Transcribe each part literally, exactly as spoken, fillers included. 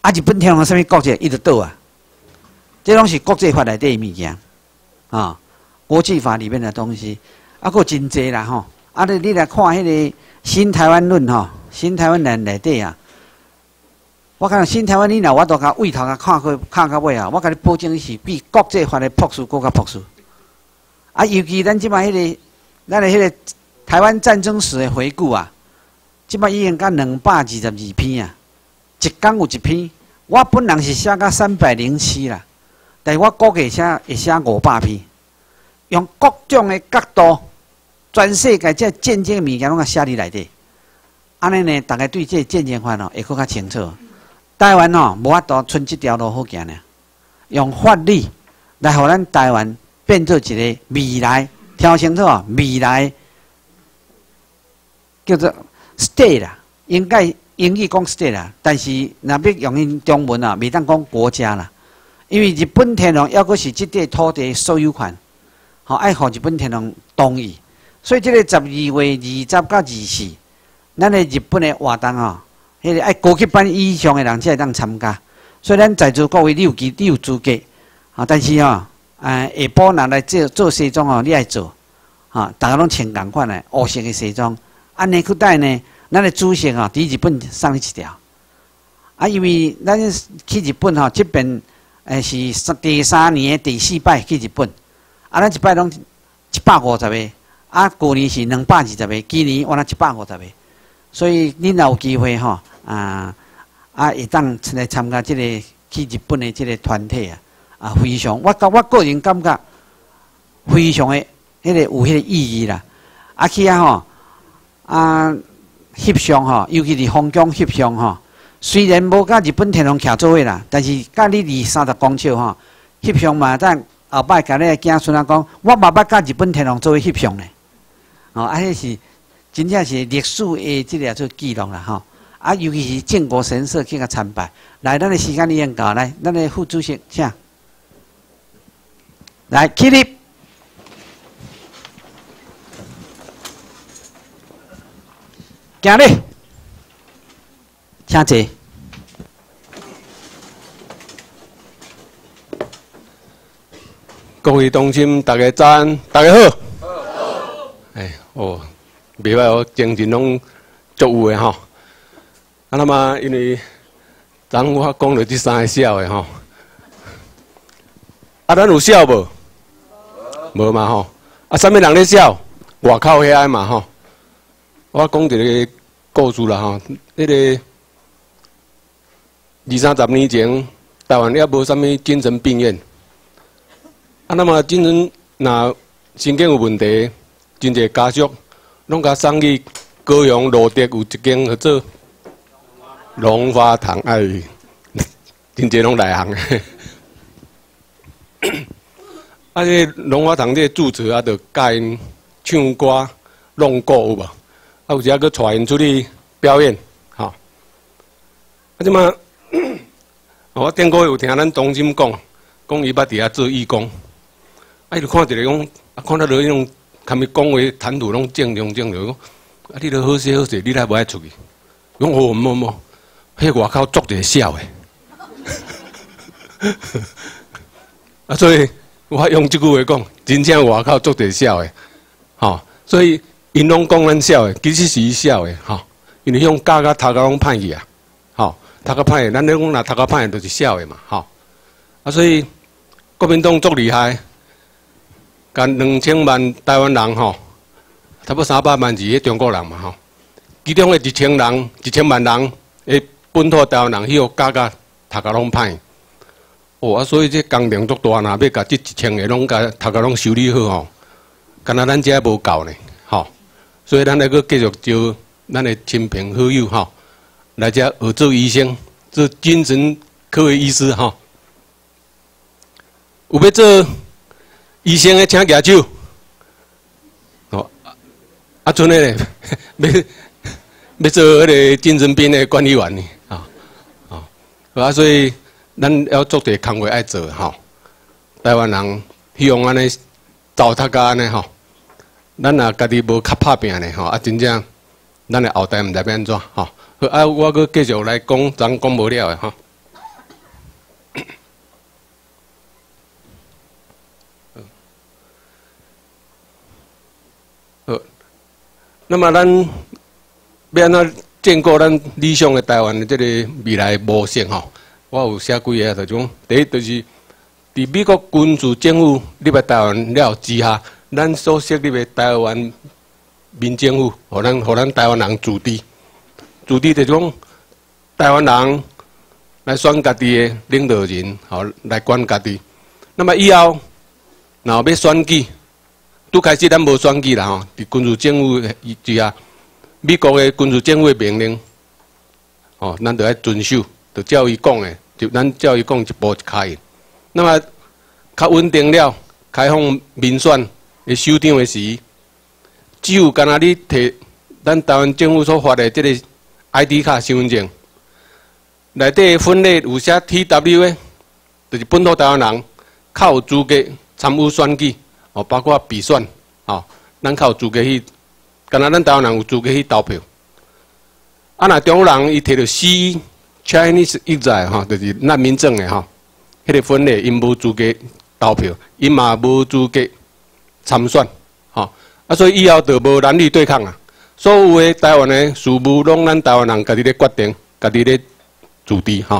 啊，日本天皇什么国籍，伊就倒啊。这拢是国际法内底的物件啊，国际法里面的东西，啊，佫真济啦吼。啊，你你来看迄个新台湾论吼，新台湾论内底啊，我讲新台湾你若我都甲位头甲看过看到尾啊，我甲你保证是比国际法的朴素更较朴素。啊，尤其咱即摆迄个，咱的迄个台湾战争史的回顾啊，即摆已经甲两百二十二篇啊，一天有一篇。我本人是写到三百零七啦。但是我估计写会写五百篇，用各种的角度，全世界这战争物件拢甲写伫内底。安尼呢，大家对这战争法哦会更较清楚。台湾哦，无法度剩即条路好行呢，用法律来互咱台湾变做一个未来，听清楚哦，未来叫做 state 啦，应该英语讲 state 啦，但是若要用因中文啊，袂当讲国家啦。因为日本天皇要阁是即块土地所有权，吼爱互日本天皇同意，所以即个十二月二十到二十四，咱的日本的活动吼，迄个爱高级班以上的人才会当参加。所以咱在座各位你有资你有资格，啊，但是吼，呃，下晡若来做做西装哦，你爱做，哈，大家拢穿共款的黑色的西装，安尼去带呢，咱的主席吼，伫日本送你一条，啊，因为咱去日本吼，这边。诶，是第三年第四摆去日本，啊，咱一摆拢一百五十个，啊，旧年是两百二十个，今年我那一百五十个，所以恁若有机会吼，啊啊，会当来参加即个去日本的即个团体啊，啊，非常，我我个人感觉非常的迄个有迄个意义啦，啊去啊吼，啊翕相吼，尤其是香港翕相吼。虽然无甲日本天皇徛做伙啦，但是甲你二三十公尺吼，翕相嘛，等后摆甲你囝孙仔讲，我嘛捌甲日本天皇做伙翕相咧。哦，啊，迄是真正是历史的即个做记录啦吼。啊，尤其是靖国神社去甲参拜。来，咱的时间已经到，来，咱的副主席请。来，起立。行礼。请坐。 各位同心，大家早安，大家好。好。哎，哦，袂歹哦，精神拢足有的吼。啊，那么因为昨我讲到这三个笑的吼，啊，咱有笑无？无嘛吼。啊，啥物人咧笑？外口遐个嘛吼。我讲一个故事啦吼，迄个。二三十年前，台湾也无啥物精神病院。啊，那么精神若神经有问题，真侪家属拢甲送去高雄路德有一间叫做龙华堂，哎，真侪拢内行诶。啊，这龙华堂这住持啊，着教因唱歌、弄鼓有无？啊，有时啊，佮带因出去表演，吼。啊，即马。我顶个有听咱同心讲，讲伊捌伫遐做义工，啊，伊就看一个讲，啊，看到迄种，他们讲话谈吐拢正常正常，讲，啊，你著好势好势，你来无爱出去？讲哦，无无，迄外口足者笑诶。啊，所以我用即句话讲，真正外口足者笑诶，吼，所以因拢讲咱笑诶，其实是伊笑诶，吼，因为迄教甲头壳拢歹去啊，吼。读较歹，咱咧讲若读较歹，就是笑的嘛，吼。啊，所以国民党足厉害，甲两千万台湾人吼，差不多三百万是迄中国人嘛，吼。其中的一千人、一千万人，诶，本土台湾人，迄个教甲读甲拢歹。哦，啊，所以这工程足大，若要甲这一千个拢甲读甲拢修理好吼，敢若咱遮无够呢，吼。所以咱来个继续招咱的亲朋好友吼。来遮学做医生，做精神科的医师吼。有要做医生的，请举手。哦，啊，剩的咧，要要做迄个精神病的管理员呢，啊，啊，啊，所以咱要做点工作爱做吼。台湾人希望安尼糟蹋甲安尼吼，咱若家己无较拍拼咧吼，啊，真正咱的后代毋知要安怎吼。好，啊，我阁继续来讲，咱讲无了的吼。 那么咱要安怎建构咱理想的台湾的这个未来模式吼？我有写几个，就讲第一就是伫美国军事政府入来台湾了之下，咱所设立的台湾民政府，互咱互咱台湾人自治，自治就是讲台湾人来选家己的领导人，吼来管家己。那么以后，若要选举，拄开始咱无选举啦吼，伫军事政府之下，美国的军事政府的命令，吼，咱就要遵守，就照伊讲的，就咱照伊讲一步一脚印。那么较稳定了，开放民选的首长的时，只有干那你摕咱台湾政府所发的这个 I D 卡身份证，内底分类有写 T W 的，就是本土台湾人，较有资格参与选举，哦，包括比选，哦，咱较有资格去，干那咱台湾人有资格去投票。啊，若中国人伊摕到 C Chinese exiled 吼，就是难民证的吼，迄个分类因无资格投票，因嘛无资格参选，吼。啊，所以以后就无男女对抗啊。所有的台湾的事务，拢咱台湾人家己咧决定，家己咧主治，吼。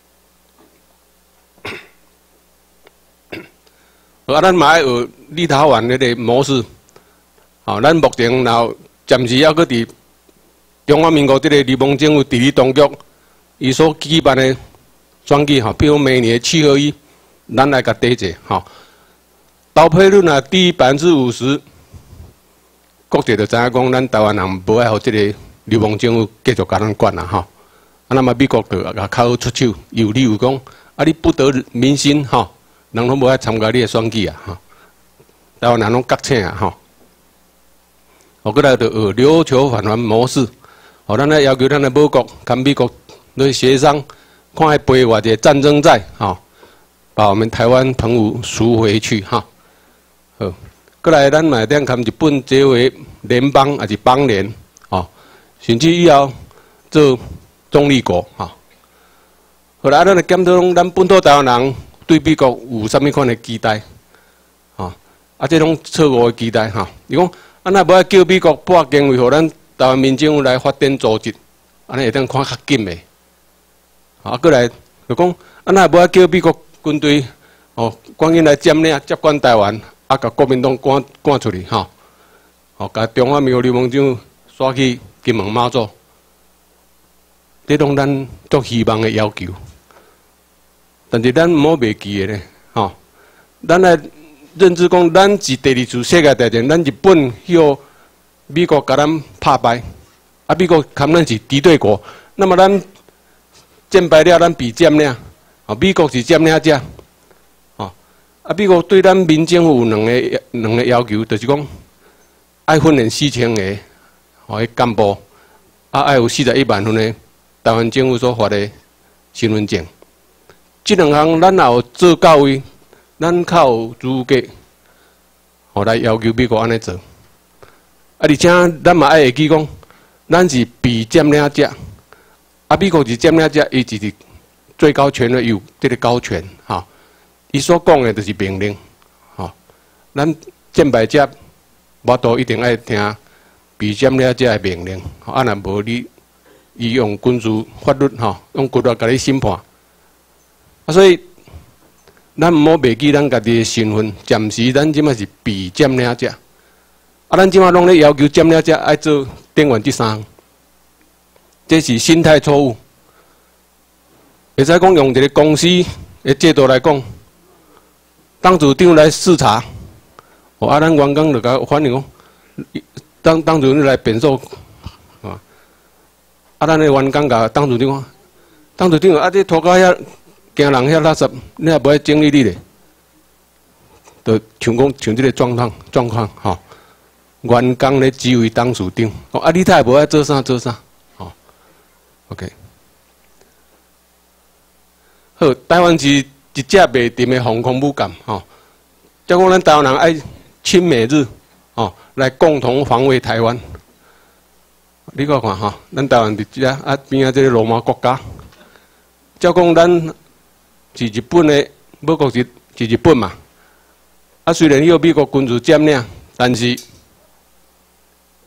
啊，咱嘛爱学立陶宛迄个模式，吼。咱目前然后暂时还搁伫中华民国这个地方政府地理当局，伊所举办的选举，吼，比如每年七合一，咱来甲抵制，吼。投票率若低百分之五十。国际就知影讲，咱台湾人无爱互即个流氓政府继续甲咱管啦吼。啊，那么美国就也较好出手，有理由讲，啊，你不得民心吼，人拢无爱参加你的选举啊吼。台湾人拢觉醒啊吼。后过来就学琉球返还模式，吼，咱来要求咱的母国跟美国来协商，看下赔偌济战争债吼，把我们台湾澎湖赎回去哈。好。过来，咱嘛点含日本作为联邦还是邦联，吼，甚至以后做中立国，吼。后来咱来检讨咱本土台湾人对美国有啥物款的期待，吼，啊，这种错误的期待，吼。伊讲，啊，那无爱叫美国拨经费，互咱台湾民政府来发展组织，安尼会当看较紧的。啊，过来就讲，啊，那无爱叫美国军队，哦，赶紧来占领接管台湾。啊，甲国民党赶赶出去，吼，吼，甲中华民国流氓政府刷去金门马祖，这拢咱足希望的要求。但是咱毋好袂记的咧，吼，咱来认知讲，咱是第二次世界大战，咱日本向美国甲咱拍败，啊，美国看咱是敌对国，那么咱战败了，咱被占领，啊，美国是占领者。啊，美国对咱民政府有两个两个要求，就是讲爱训练四千个吼迄干部，啊爱有四十一万份的台湾政府所发的身份证。即两项咱也有做到位，咱较有资格，吼来要求美国安尼做。啊，而且咱嘛爱会记讲，咱是被占领者，啊美国是占领者，伊就是最高权的有这个高权，吼。伊所讲的就是命令，吼，咱战败者无都一定爱听被占领者的命令，啊，若无你伊用军事法律，吼，用军法甲你审判，啊，所以咱毋好袂记咱家己的身份，暂时咱即马是被占领者，啊，咱即马拢咧要求占领者爱做顶原即三项，这是心态错误，会使讲用一个公司的制度来讲。当组长来视察，哦，啊，咱员工就甲反映讲，当当组长来辩诉，啊，啊，咱的员工甲当组长讲，当组长啊，这拖到遐，惊人遐垃圾，你也无爱整理你咧，就像讲像这个状况状况，吼，员工咧指挥当组长，哦，啊，你太无爱做啥做啥，吼 ，OK， 好，台湾是。一只袂沉的防空母舰，吼，即讲咱台湾人爱亲美日，吼，来共同防卫台湾。你看看吼，咱台湾伫即啊啊边啊即个罗马国家，即讲咱是日本的母国是是日本嘛，啊虽然有美国军事占领，但是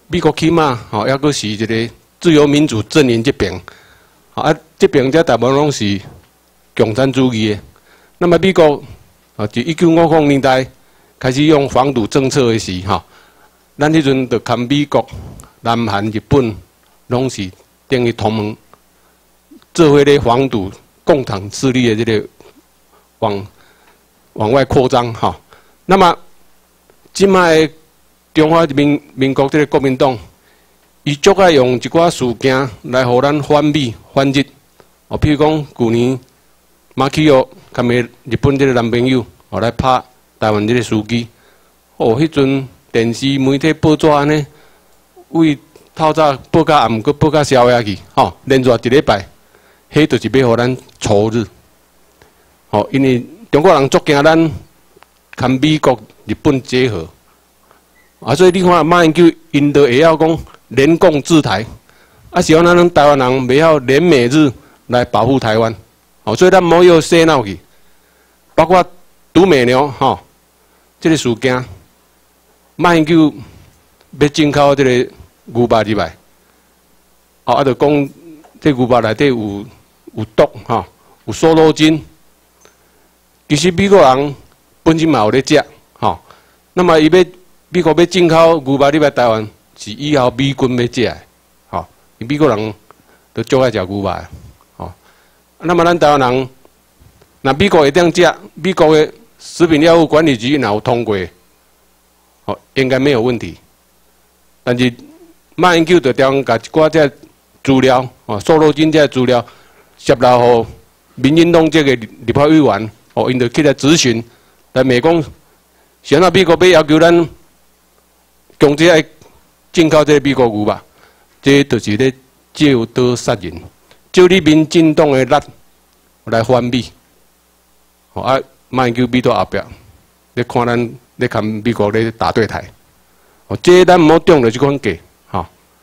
美国起码吼，抑阁是一个自由民主阵营这边，啊，这边则大部分拢是共产主义的。那么美国啊，自一九五零年代开始用防堵政策的时，吼，咱迄阵就看美国、南韩、日本，拢是等于同盟，做伙咧防堵共产势力的这个往往外扩张，吼。那么即卖中华人民民国这个国民党，伊足爱用一寡事件来互咱反美反日。哦，譬如讲，去年马奎奥甲咪日本这个男朋友，哦来拍台湾这个司机。哦，迄阵电视媒体报纸安尼，为透早报到暗，搁报到宵夜去，吼、哦，连续一礼拜，迄就是要互咱仇日。哦，因为中国人足惊咱跟美国、日本结合。啊，所以你看马英九因都会晓讲联共制台，啊，希望咱台湾人袂晓联美日来保护台湾。哦，所以咱莫要洗脑去，包括毒美牛吼、哦，这个事件，马英九要进口这个牛肉入来，哦，啊，就讲这牛肉内底有有毒吼、哦，有瘦肉精。其实美国人本身嘛有咧食，吼、哦，那么伊要。美国要进口牛肉入来台湾，是以后美军要食的，吼、哦。美国人都足爱食牛肉，吼。那么咱台湾人，那美国会当食，美国的食品药物管理局若有通过，哦，应该没有问题。但是马英九就将甲一寡这资料，哦，瘦肉精这资料，泄露互民进党这个立法委员，哦，因就去来咨询，来美讲，想到美国要要求咱。强制爱进口这个美国牛肉，这就是咧借刀杀人，借你民进党的力来反美。哦啊，马英九美到后壁，咧看咱咧看美国咧打对台。哦，这咱唔好中着即款计，吼、哦。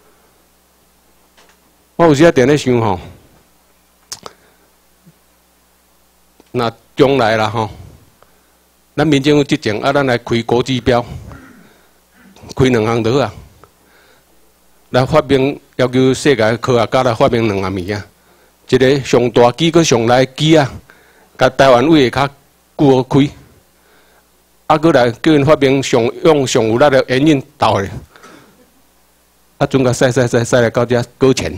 我有时啊定咧想吼，那将来啦吼，咱民政府执政啊，咱来开国际标。开两项就好啊！来发明要求世界科学家来发明两项物件，一个上大机佮上来机啊，甲台湾位会较久开，啊，佮来叫因发明上用上有力的烟瘾倒咧，啊，准甲使使使使来到遮搁钱。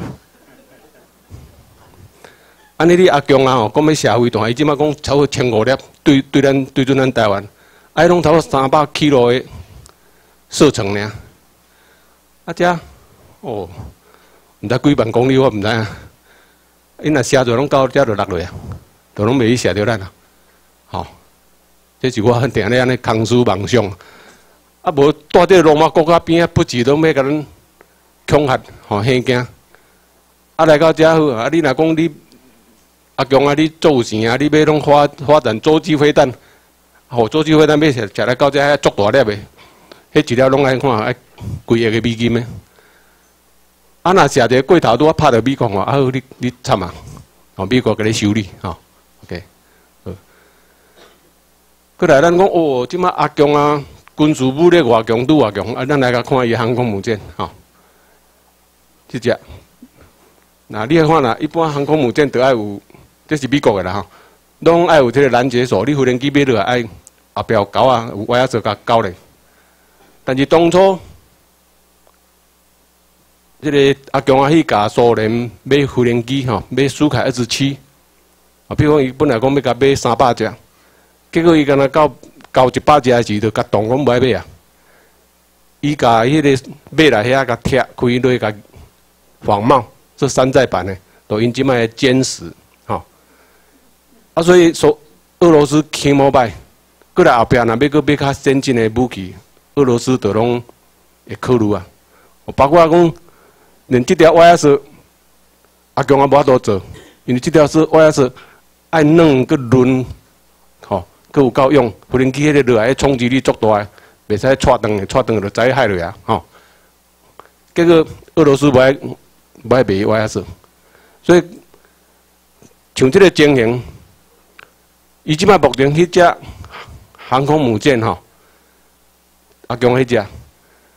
安尼你阿强啊吼，讲要社会大，伊即摆讲超过千五粒，对对咱对准咱台湾，啊，拢超过三百 kilo 的。射程呢？啊，遮哦，毋知几万公里，我毋知影。因若射着拢到遮就落落啊，就拢袂去射着咱啊。吼、哦，这是我很定咧安尼空思妄想。啊，无带这罗马国家边啊，不止拢要甲咱恐吓吼吓惊。啊，来到遮好啊，你若讲你阿强啊，你做有钱啊，你要拢发发展洲际飞弹，吼，洲际飞弹要射射来到遮遐足大粒的。迄一了拢爱看，爱几亿个美金诶！啊，若射一个过头拄啊拍到美国话，啊，你你惨啊！哦，美国甲你修理，吼、哦、，OK， 好。过来咱讲哦，即马阿强啊，军事武力偌强，拄偌强，啊，咱来甲看伊航空母舰，吼、哦，即只。那你来看啦，一般航空母舰都爱有，这是美国诶啦吼，拢爱有这个拦截锁，你飞行机买落来爱后壁有钩啊，有歪仔做甲钩咧。但是当初，这个阿强啊去甲苏联买飞行机吼，买苏凯二十七，啊，比如讲伊本来讲要甲买三百只，结果伊敢若到到一百只时，就甲动讲无爱买啊。伊甲迄个买来遐甲拆开落甲仿冒，这山寨版的，都因即卖歼十，吼、哦。啊，所以说俄罗斯起毛歹，过来后壁若要搁买较先进的武器。俄罗斯都拢会考虑啊，包括讲连这条 Y S 阿强也无法度做，因为这条是 Y S 爱软个轮，吼，佮有够用，飞行机迄个落来冲击力足大个，袂使踹断个，踹断就栽害落啊，吼。结果俄罗斯无爱无爱卖 Y S， 所以像这个情形，伊即摆目前迄只航空母舰吼。阿强迄只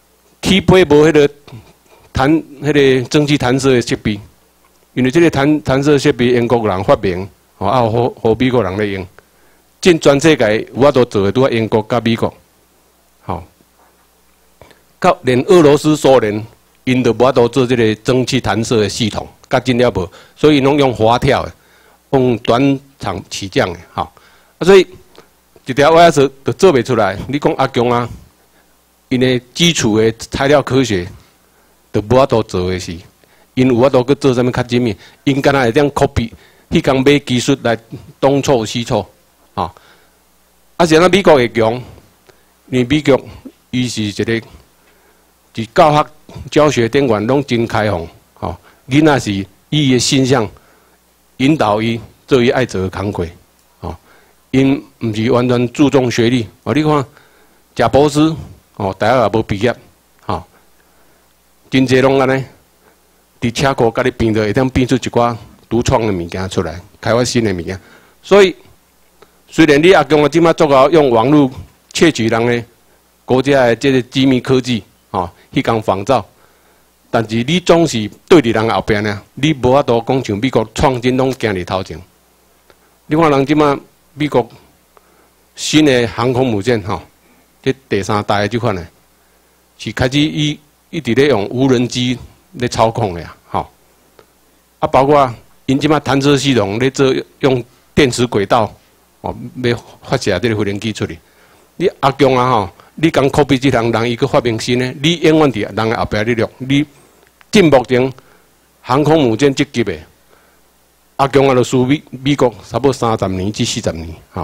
起飞无迄个弹迄个蒸汽弹射的设备，因为这个弹弹射设备英国人发明，吼啊，互互美国人咧用，进全世界有法度做的，拄啊英国甲美国，吼，到连俄罗斯、苏联，因都无法度做这个蒸汽弹射的系统，甲真了无，所以拢用滑跳的，用短场起降的，吼，啊，所以一条歪蛇都做袂出来。你讲阿强啊？因的基础的材料科学，都无法度做的是，因有法度去做啥物较精密，因敢若会当 copy， 迄工买技术来东错西错，吼。啊，是安美国会强，因为美国伊是一个，伫教学教学顶管拢真开放，吼。囡仔是以伊的形象引导伊做伊爱做的工课，吼。因毋是完全注重学历，哦，你看，贾博士。哦，大学也无毕业，吼、哦，真济拢安尼，伫车库甲你变着，会当变出一寡独创的物件出来，开发新的物件。所以，虽然你阿公啊，即马做到用网络窃取人的国家的这个机密科技，吼、哦，迄工仿造，但是你总是对伫人的后边呢，你无法度讲像美国创新拢行伫头前。你看人即马美国新的航空母舰，吼、哦。这第三代的这款呢，是开始伊一直咧用无人机咧操控的呀，吼。啊，包括因即马弹射系统咧做用电磁轨道，哦，要发射这个无人机出去。你阿强啊吼，你讲 copy 这项人伊去发明新的，你永远伫人的后壁咧录。你进目前航空母舰这级的，阿强啊，就输美美国差不多三十年至四十年，吼。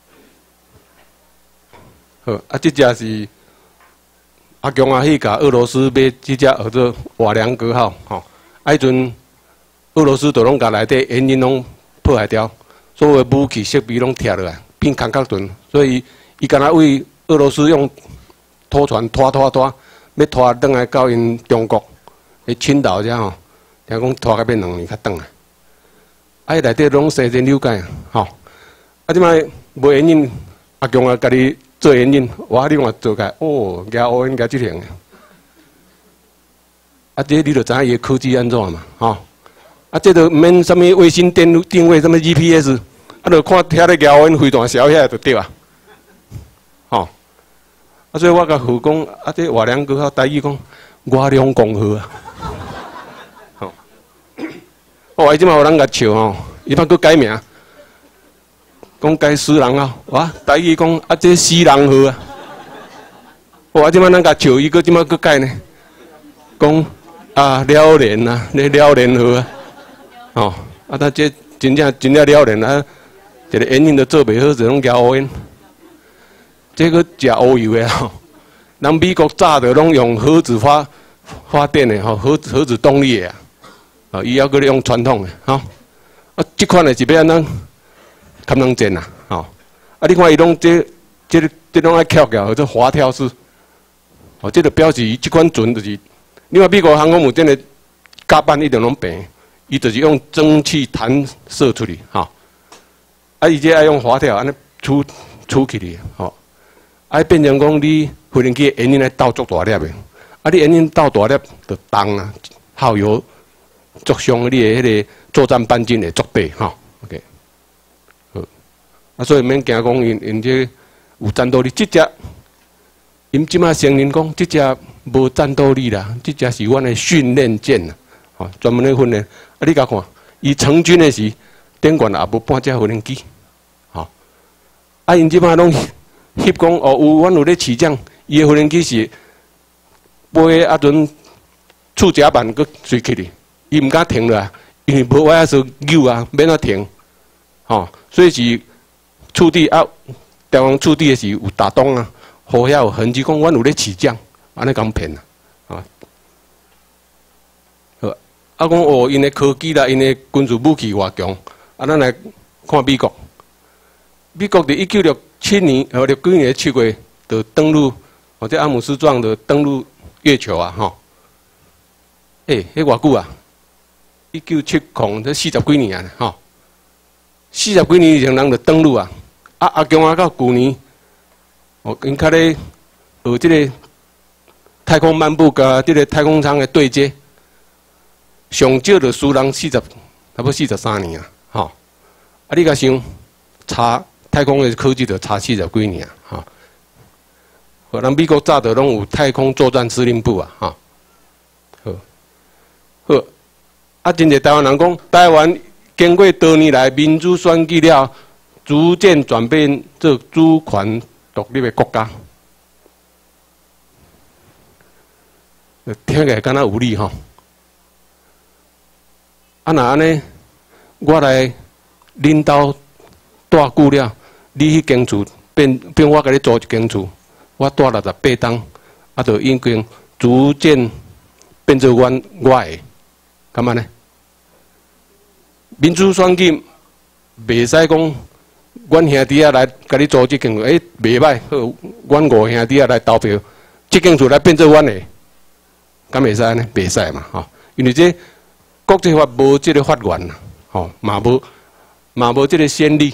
好，啊，这只是阿强啊，去甲俄罗斯买这只叫做瓦良格号，吼、哦，啊，迄阵俄罗斯都拢甲内底原因拢破坏掉，所有的武器设备拢拆落来，变空壳盾，所以伊敢若为俄罗斯用拖船拖拖拖，要拖转来到因中国的青岛遮吼，听讲拖甲变两年较转来，啊，伊内底拢西真了解，吼、哦，啊，即摆无原因，阿强啊，家己。做原因，我另外做开，哦，亚欧应该这样。啊，这你就知影伊科技安怎嘛，吼、哦。啊，这都免什么卫星定定位，什么 G P S， 啊，就看遐个亚欧飞弹烧遐就对啊，吼、哦。啊，所以我甲副讲，啊，这瓦良哥号台语讲，瓦良公号啊，吼、哦。哦，伊即马有人甲笑吼，伊捌佫改名。讲改死人啊！哇，台语讲啊，这死人号啊！哇，即摆咱甲笑，伊个即摆佫改呢？讲啊，了然啊，咧了然号啊！哦，啊，他这真正真正了然啊！一个原因都做袂好，就拢交乌烟。这个食乌油的吼，人美国早就拢用核子发发电的吼，核核子动力的啊，啊，伊还佫咧用传统的吼。啊，即款的是要安怎？堪能见呐，吼、哦！啊，你看伊拢这、这、这拢爱翘翘，做滑跳式，哦，这就表示伊即款船就是，你看美国航空母舰的甲板一定拢平，伊就是用蒸汽弹射出去，吼、哦！啊，伊这爱用滑跳，安尼出出去哩，吼、哦！啊，变成讲你飞行机的引擎来倒足大粒的，啊，你引擎倒大粒就重啊，耗油作伤你的迄个作战半径会足大，吼、哦。OK。啊，所以免惊讲因因这有战斗力，这只因即马承认讲，这只无战斗力啦，这只是阮的训练舰啦，吼，专门咧训练。啊，你甲看，伊成军的时，顶悬也无半只无人机，吼。啊，因即马拢翕讲哦，有阮有咧起降，伊的无人机是飞啊阵触甲板佫随去哩，伊毋敢停落来，因为无话说扭啊，免啊停，吼，所以是。触地啊，台湾触地的时有打洞啊，好遐有痕迹，讲阮有咧起降，安尼讲骗啊，啊，好，啊讲哦，因的科技啦，因的军事武器偌强，啊，咱来看美国，美国伫一九六七年和六几年七月就登陆，或者阿姆斯壮就登陆月球啊，吼，诶、欸，迄偌久啊？一九七零，这四十几年啊，吼。四十几年以前，人就登陆啊！啊阿强啊，到旧年，哦，因较咧学即个太空漫步甲这个太空舱的对接，上少就输人四十，差不多四十三年啊，吼、哦！啊，你甲想，差太空的科技就差四十几年啊，吼、哦！咱美国早就拢有太空作战司令部啊，吼、哦，好，好，啊，真侪台湾人讲，台湾经过多年来民主选举了，逐渐转变做主权独立的国家。 听起来敢若有理吼，啊那安尼，我来领导带久了，你迄间厝变变我甲你租一间厝，我带六十八档，啊，就已经逐渐变做阮我的，干嘛呢？民主选举袂使讲，阮兄弟仔来甲你租即间厝，诶、欸，袂歹，好，阮五兄弟仔来投票，即间厝来变做阮的。 敢袂使呢？袂使嘛，吼！因为这国际法无这个法源啦，吼，嘛无嘛无这个先例。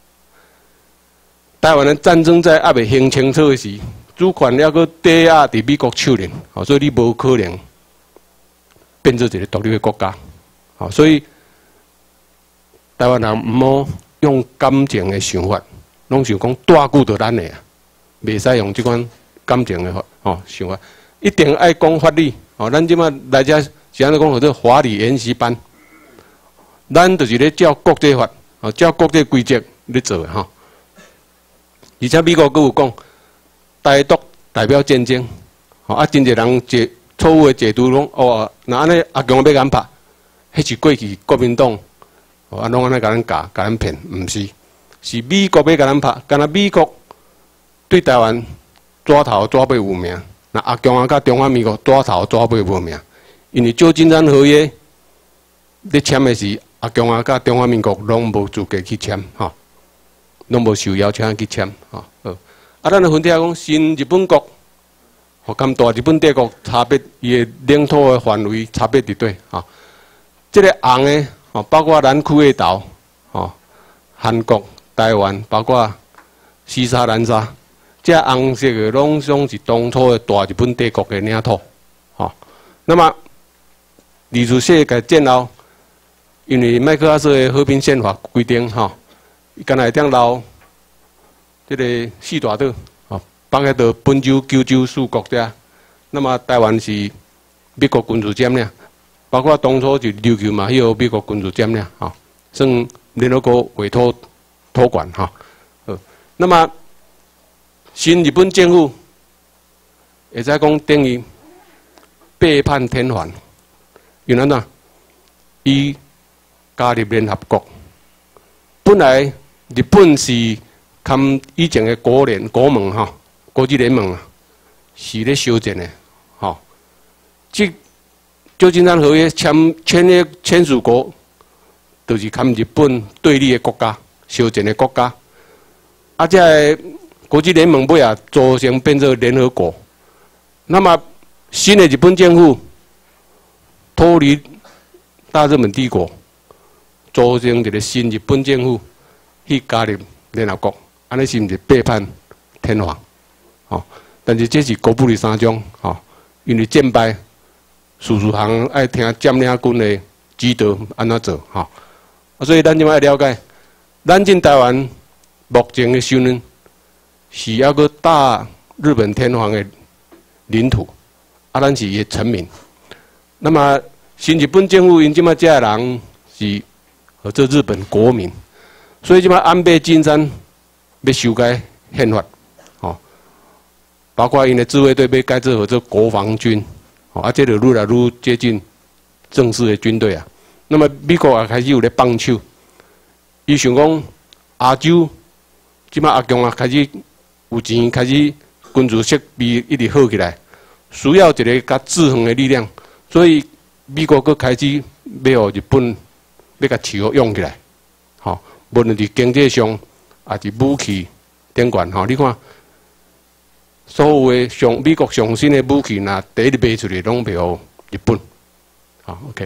台湾的战争在还未形清楚的时，主权还阁抵押伫美国手里，吼，所以你无可能变做一个独立的国家，吼，所以台湾人毋好用感情的想法，拢想讲大久就咱的啊，袂使用即款感情的法，吼想法，一定爱讲法理。 哦，咱即马来遮是安尼讲，叫做法理研习班。咱就是咧照国际法，哦，照国际规则咧做的吼。而且美国佫有讲，台独代表战争，吼啊，真侪人解错误的解读讲，哦，那安尼阿强要安拍，迄是过去国民党，哦，啊，拢安尼甲咱教、甲咱骗，毋是，是美国要甲咱拍，敢若美国对台湾抓头抓尾有名。 那阿强啊，甲中华民国抓头抓尾无命，因为旧金山合约咧签的是阿强啊，甲中华民国拢无资格去签，吼，拢无受邀请去签，吼。好，啊，咱来分析讲，新日本国和跟大日本帝国差别，伊的领土的范围差别伫对，吼。这个红的，吼，包括咱区的岛，吼，韩国、台湾，包括西沙、南沙。 这红色的拢总是当初的大日本帝国的领土，吼、哦。那么，二次世界战后，因为麦克阿瑟的和平宪法规定，吼、哦，伊敢若会当留这个四大岛，吼、哦，北海道、本州、九州四国遮。那么台湾是美国军事占领，包括当初就琉球嘛，迄个美国军事占领，吼、哦，算联合国委托托管，吼、哦。那么。 新日本政府会使讲等于背叛天皇，因为哪？伊加入联合国，本来日本是跟以前的国联、国盟哈、国际联盟啊，是咧修正的，吼。即旧金山合约签签约签署国，就是跟日本对立的国家、修正的国家，啊，这。 国际联盟尾啊，组成变成联合国。那么新的日本政府脱离大日本帝国，组成一个新日本政府去加入联合国，安尼是毋是背叛天皇？哦，但是这是国不理三章，哦，因为战败，事事行爱听占领军的指导安怎做，吼、哦。所以咱即摆了解，咱进台湾目前的身份。 是要个大日本天皇的领土，啊，咱是伊的臣民。那么新日本政府因即马这人是合作日本国民，所以即马安倍晋三要修改宪法，哦，包括因的自卫队要改制合作国防军，哦，啊，这就愈来愈接近正式的军队啊。那么美国也开始有咧放手，伊想讲亚洲即马阿强啊开始。 有钱开始军事设备一直好起来，需要一个较制衡的力量，所以美国佫开始要互日本要甲手用起来，吼，无论伫经济上，也是武器顶悬，吼，你看，所有的上美国上新的武器，若第一卖出去，拢卖互日本，好 ，OK。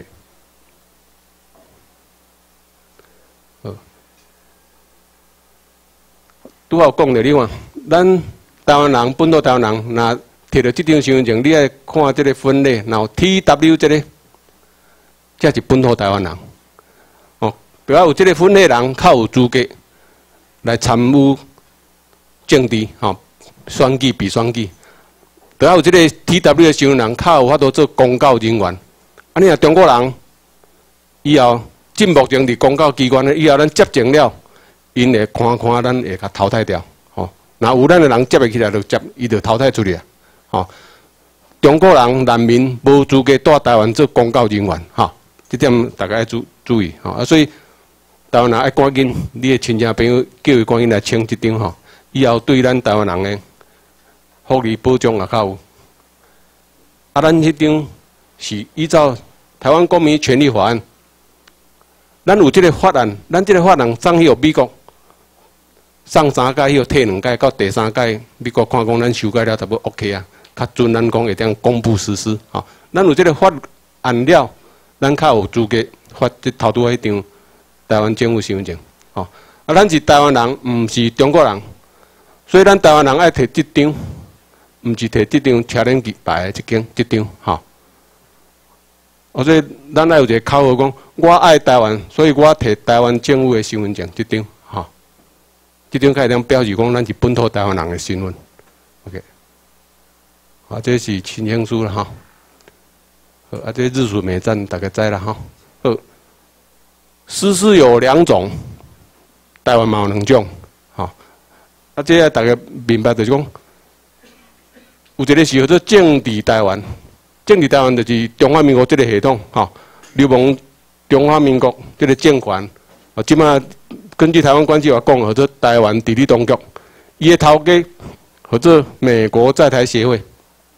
拄好讲着，你看，咱台湾人本土台湾人，若摕到这张身份证，你爱看这个分类，然后 T W 这个，才是本土台湾人。哦，比如有这个分类人，较有资格来参与政治，吼、哦，选举比选举。比如有这个 T W 的身份人，较有法度做公教人员。啊，你若中国人，以后进目前伫公教机关咧，以后咱接整了，因会看看咱会甲淘汰掉。吼，若有咱的人接会起来，就接，伊就淘汰出去啊。吼、哦，中国人难民无资格到台湾做公教人员，吼、哦，这点大家要注注意，吼、哦、啊，所以台湾人爱赶紧，你的亲戚朋友叫伊赶紧来签这张，吼，以后对咱台湾人的福利保障也较有。啊，咱迄张是依照台湾公民权利法案，咱有这个法案，咱这个法案送去美国。上三届，迄退两届，到第三届，美国看讲咱修改了，差不多 OK 啊。较准咱讲会当公布实施，吼、哦。咱有这个法案了，咱较有资格发这头拄迄张台湾政府身份证，吼、哦。啊，咱是台湾人，毋是中国人，所以咱台湾人爱摕这张，毋是摕这张车轮牌的这张，这张，吼、哦。所以咱爱有一个口号讲，我爱台湾，所以我摕台湾政府的身份证，这张。这张开当标示讲，咱是本土台湾人的身份 ，OK。啊，这是亲兄书了哈。好，啊，这日属美战大概知了哈。好，诗诗有两种，台湾嘛有两种，哈。啊，这个大家明白就是讲，有一个是叫做政治台湾，政治台湾就是中华民国这个系统，哈，流氓中华民国这个政权，啊，即马。根据台湾关系法讲，或者台湾地理当局，伊的头家或者美国在台协会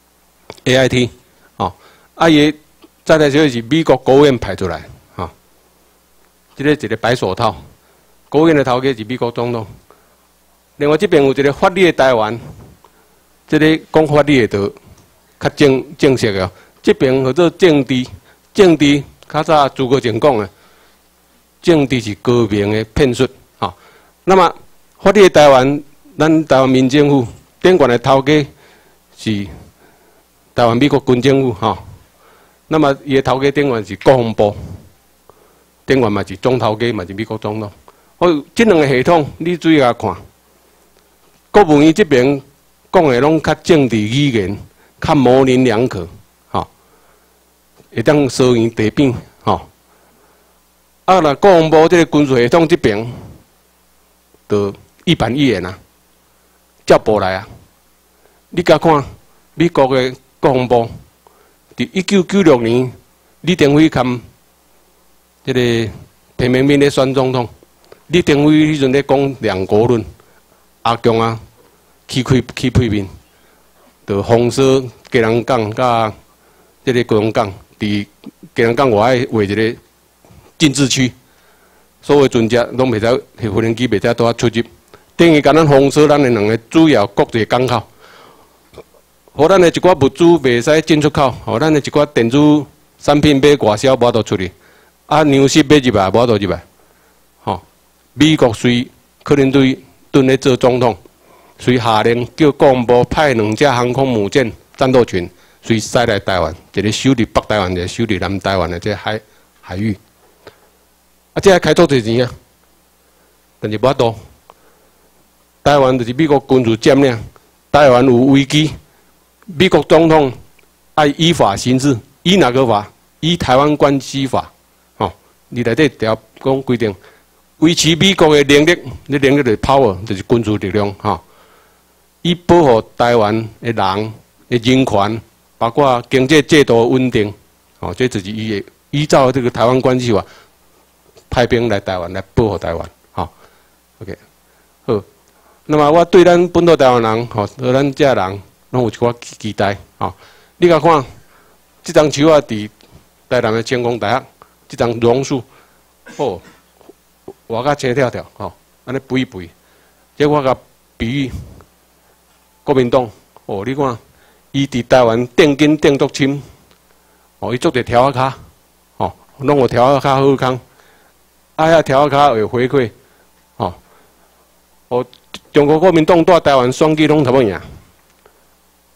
A I T， 哦，啊伊在台协会是美国国务院派出来，哈、哦，这个一个白手套，国务院的头家是美国总统。另外这边有一个法理的台湾，这个讲法理的就较正正式个，这边或者政治，政治较早朱国前讲的。政治是高明的骗术，哈、哦。那么，法律的台湾，咱台湾民政府顶管的头家是台湾美国军政府，哈、哦。那么，伊的头家顶管是国防部，顶管嘛是总头家嘛是美国总统。哦，这两个系统你注意下看，国务院这边讲的拢较政治语言，较模棱两可，哈、哦，会当收圆地变，哈、哦。啊，那国防部这个军事系统这边，就一板一眼啊，照步来啊。你甲看美国的国防部，伫一九九六年，李登辉兼这个提名面咧选总统，李登辉迄阵咧讲两国论，阿强啊起开起配面，就封锁基隆港甲这个高雄港，伫基隆港外海画一个。禁制区，所有船只拢袂使，飞行机袂使拄出入，等于甲咱封锁咱的两个主要国际港口，互咱的一寡物资袂使进出口，互咱的一寡电子产品买外销无法度出去，啊，粮食买入来无法度入来，吼，美国随克林顿顿咧做总统，随下令叫国防部派两架航空母舰战斗群，随驶来台湾，一个守伫北台湾，一个守伫南台湾的这海海域。啊，这开多侪钱啊？但是无法度。台湾就是美国军事占领，台湾有危机，美国总统爱依法行事，依哪个法？依台湾关系法。哦，你内底条讲规定，维持美国的能力，你能力就是 power， 就是军事力量。哈、哦，以保护台湾的人的人权，包括经济制度的稳定。哦，这就是伊的依照这个台湾关系法。派兵来台湾来保护台湾，吼、哦、，OK， 好。那么我对咱本土台湾人，吼、哦，对咱这人，拢有一寡期待，吼、哦。你甲看，这张树啊，伫台南的成功大学，这张榕树，哦，活甲青跳跳，吼、哦，安尼肥肥，这我甲比喻国民党，哦，你看，伊伫台湾电筋电竹深，哦，伊做者条仔骹，哦，拢有条仔骹好康。啊，遐条仔骹有回馈，吼、哦，哦，中国国民党在台湾选举拢差不多赢，啊，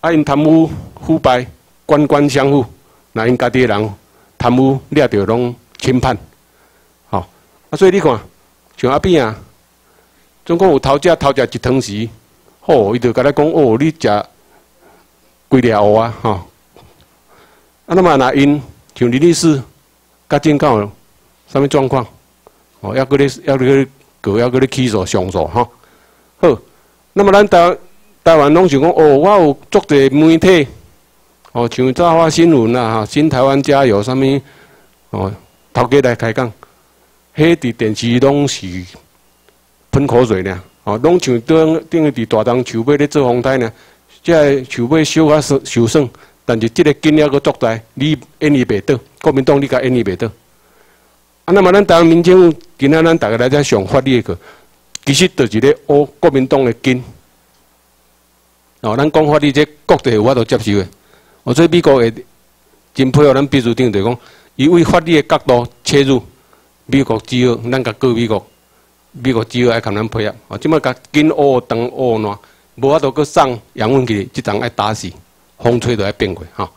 啊，因贪污腐败，官官相护，那因家己的人贪污掠着拢轻判，吼、哦，啊，所以你看，像阿扁啊，总共有头食头食一汤匙，吼，伊就甲咱讲哦，你食几粒蚵啊，吼、哦，啊，那么若因像林律师，甲警告有啥物状况，哦，要搁咧要搁咧告要搁咧起诉上诉，吼、哦，好，那么咱台台湾拢想讲哦，我有足侪媒体。哦，像早发新闻啦，哈，新台湾加油，啥物哦，头家来开讲，迄伫电视拢是喷口水呢，哦，拢像等等于伫大东树尾咧做风台呢，即个树尾小可受受损，但是即个根还阁足大，你演伊袂倒，国民党你甲演伊袂倒。啊，那么咱台湾民政府今仔咱大家来遮上法律个，其实就是咧学国民党的根。哦，咱讲法律这各地有法度接受的。哦，所以美国会真配合咱秘书长就讲，伊为法律的角度切入，美国只好咱甲告美国，美国只好爱甲咱配合。哦，即摆甲紧学长学烂，无法度搁送洋文去，即阵爱打死，风吹就爱变过吼。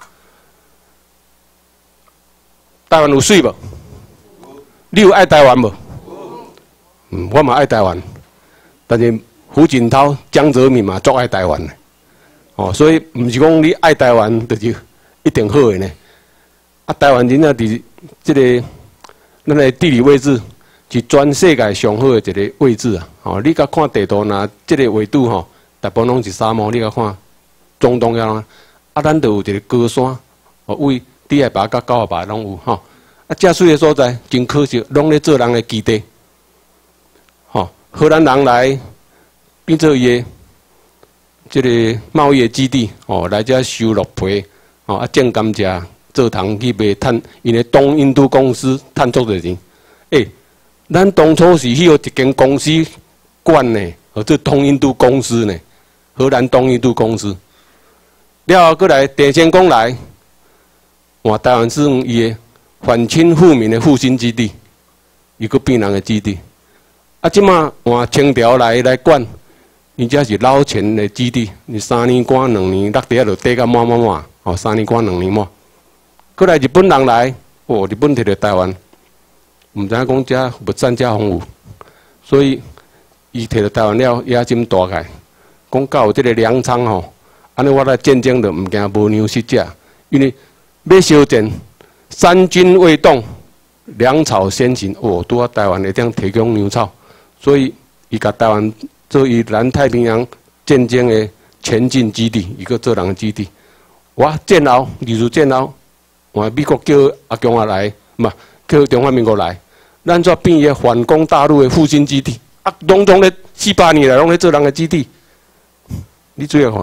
台湾有水无？你有爱台湾无？嗯，我嘛爱台湾，但是胡锦涛、江泽民嘛足爱台湾的。哦，所以毋是讲你爱台湾就是一定好的呢。啊，台湾真正伫即个咱的地理位置是全世界上好的一个位置啊！哦，你甲看地图，若即个纬度吼，大部分拢是沙漠。你甲看中东遐啊，咱就有一个高山，哦，为低海拔甲高海拔拢有吼。啊，遮水的所在真可惜，拢咧做人的基地。吼，荷兰人来变做伊的。这个贸易基地哦，来遮收绿皮哦，啊种甘蔗、做糖去卖，趁因的东印度公司趁足多钱。诶、欸，咱当初是迄个一间公司管呢，哦，这东印度公司呢，荷兰东印度公司。了后过来郑成功来，换台湾是用伊的反清复明的复兴基地，伊个变人的基地。啊，即马换清朝来来管。因遮是老钱的基地，你三年关两年，落地啊就地甲满满满，哦，三年关两年满。过来日本人来，哦，日本摕着台湾，毋知影讲遮物产遮丰富，所以伊摕着台湾了野心大开，讲到有即个粮仓吼，安尼我来战争就毋惊无粮食食，因为要烧战，三军未动，粮草先行，哦，拄啊台湾会当提供粮草，所以伊甲台湾。做以南太平洋战争的前进基地，一个做人的基地。我战后，例如战后，我美国叫阿强啊来，嘛叫中华民国来，咱煞变个反攻大陆的复兴基地，啊，拢总咧四百年来拢咧做人的基地。你注意看，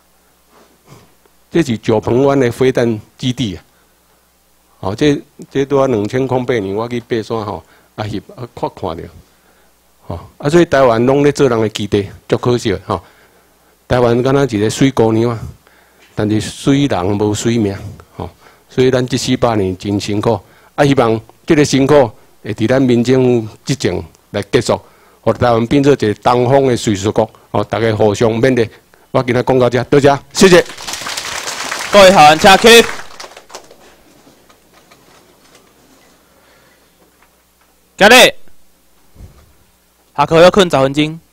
这是九鹏湾的飞弹基地啊！哦，这这拄啊两千零八年，我去爬山吼，啊翕啊看看着。哦，啊，所以台湾拢咧做人的基地，足可惜吼、哦。台湾敢若一个水姑娘啊，但是水人无水命，吼、哦。所以咱这四百年真辛苦，啊，希望这个辛苦会伫咱民政府执政来结束，互台湾变做一个东方的瑞士国，哦，大家互相勉励。我今日讲到这，多谢，谢谢。 各位校员请起。今日下课要困十分钟。